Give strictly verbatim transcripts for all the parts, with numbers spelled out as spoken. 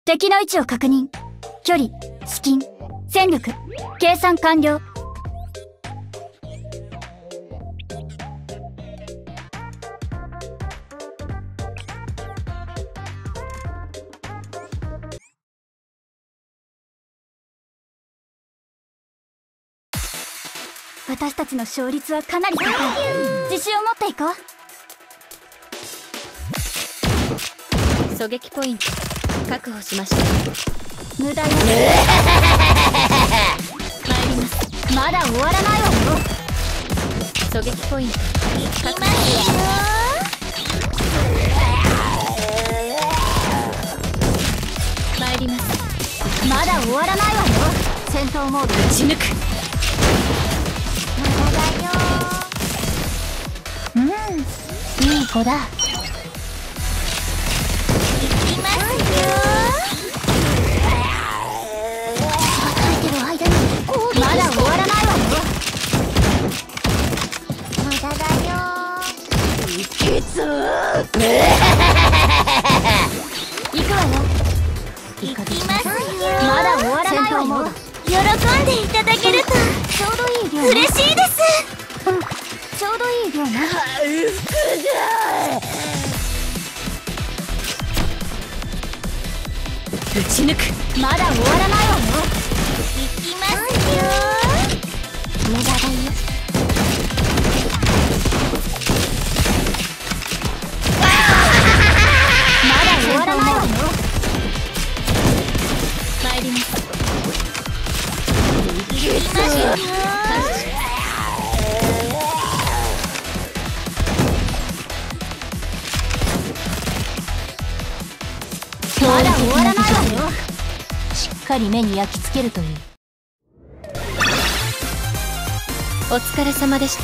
敵の位置を確認。距離、至近、戦力、計算完了。私たちの勝率はかなり高い。自信を持っていこう。 狙撃ポイント確保しました。 無駄よ。参ります。まだ終わらないわよ。 狙撃ポイント確保。参ります。 まだ終わらないわよ。戦闘モード撃ち抜く。 まだだよ。うん、いい子だ。まだ終わらないわよ。まだだよ。いけずー。行くわよ。行きますよ。まだ終わらないわよ。 喜んでいただけるとちょうどいい量。 嬉しいです。 うん、ちょうどいい量ね。 回復だ。 撃ち抜く。 まだ終わらないわよ。 行きますよ。 無駄だよ。まだ終わらないわよ。 参ります。 行きますよ。 まだ終わらないわよ。しっかり目に焼き付けるといい。 お疲れ様でした。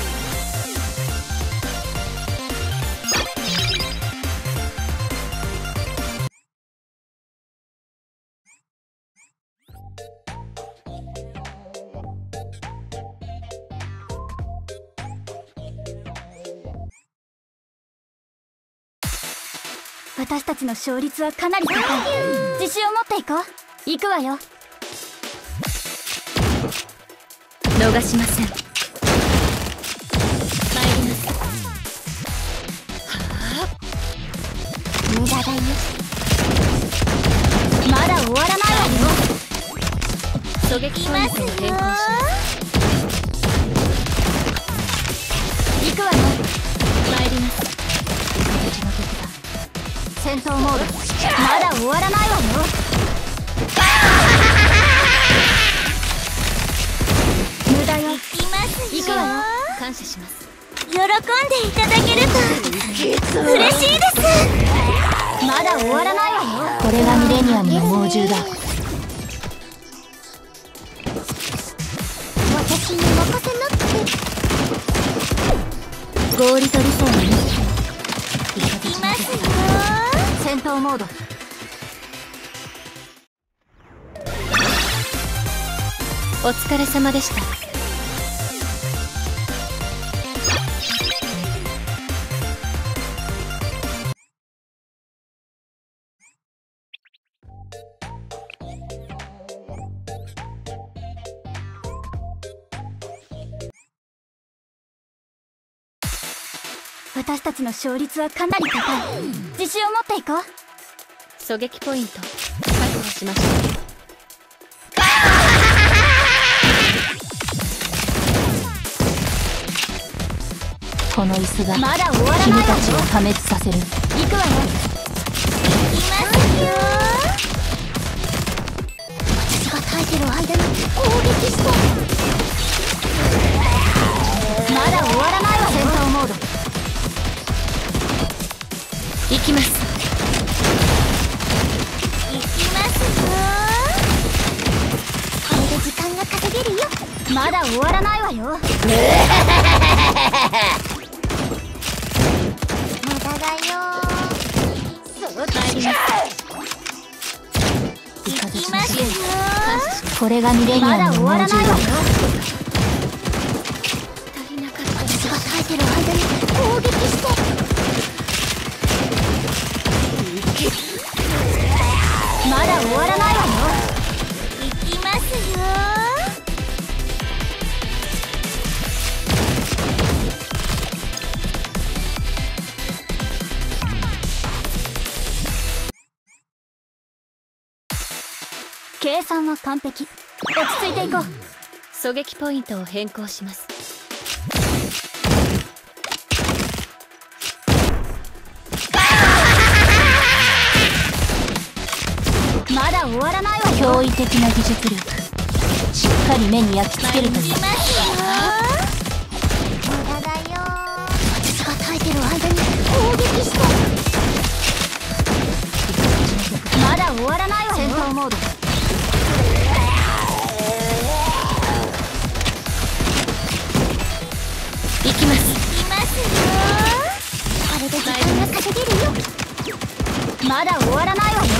私たちの勝率はかなり高い。自信を持っていこう。行くわよ。 逃しません。参ります。 無駄だよ。まだ終わらないわよ。 狙撃ポイントを変更します。 行くわよ。 参ります。 戦闘モード。まだ終わらないわよ。無駄よ。 行きますよ。 行くわよ。 感謝します。 喜んでいただけると嬉しいです。 まだ終わらないわよ。 これがミレニアムの猛獣だ。 私に任せなくて。 合理と理想のね。 行きますよ。 戦闘モード。 お疲れ様でした。 私たちの勝率はかなり高い。自信を持っていこう。 狙撃ポイント確保しました。 この椅子がまだ終わら君ないわよ。 たちを破滅させる。 行くわよ。 行きますよ。 私が耐えてる間に攻撃して。まだ終わらないわよ。戦闘モード。 行きます。 行きますよ。これで時間が稼げるよ。 まだ終わらないわよ。 まだだよ。そう参ります。 行きますよ。 これがミレニまだアムの猛終わらない獣だ。 わよ。 足りなかった。 私が耐えてる間に攻撃して。 計算は完璧。落ち着いていこう。 狙撃ポイントを変更します。 まだ終わらないわよ。 驚異的な技術力、しっかり目に焼き付けるといい。 無駄だよ。私が耐えてる間に攻撃して。 まだ終わらないわよ。戦闘モード。 行きます。 いますよ。これで時間が稼げるよ。 まだ終わらないわよ。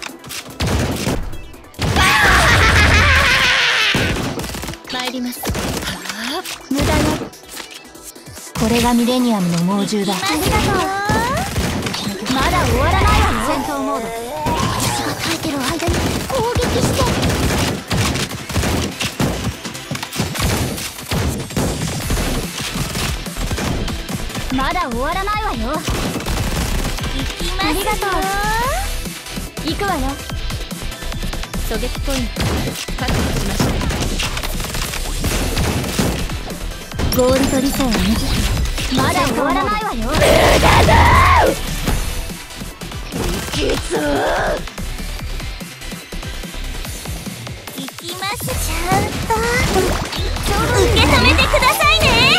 参ります。 無駄よ。 これがミレニアムの猛獣だ。 ありがとう。まだ終わらないわよ。戦闘モード。 私が耐えてる間に攻撃して。 まだ終わらないわよ。 行きますよ。 ありがとう。行くわよ。 狙撃ポイント確保しました。 ゴールド理想を抜き。まだ終わらないわよ。 行きます。ちゃんと受け止めてくださいね。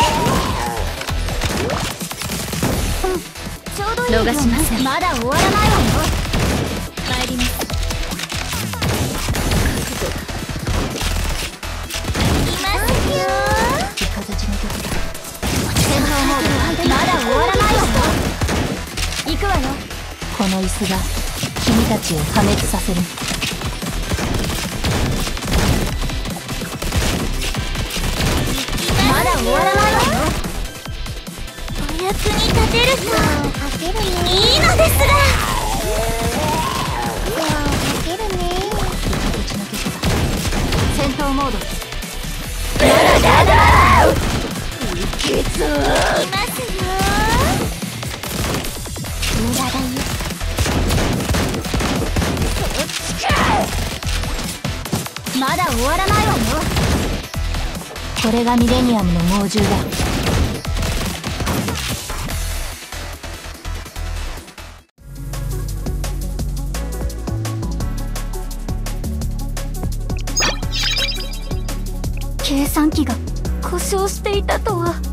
ちょうどいいよ。 逃しません。 まだ終わらないわよ。 参ります。 行きますよ。 戦闘モード。まだ終わらないわよ。行くわよ。 この椅子が君たちを破滅させる。 まだ終わらないわよ。 お役に立てるといいのですが。かけるね。 戦闘モード。 行きますよ。無駄だよ。 まだ終わらないわよ。 これがミレニアムの猛獣だ。 計算機が故障していたとは。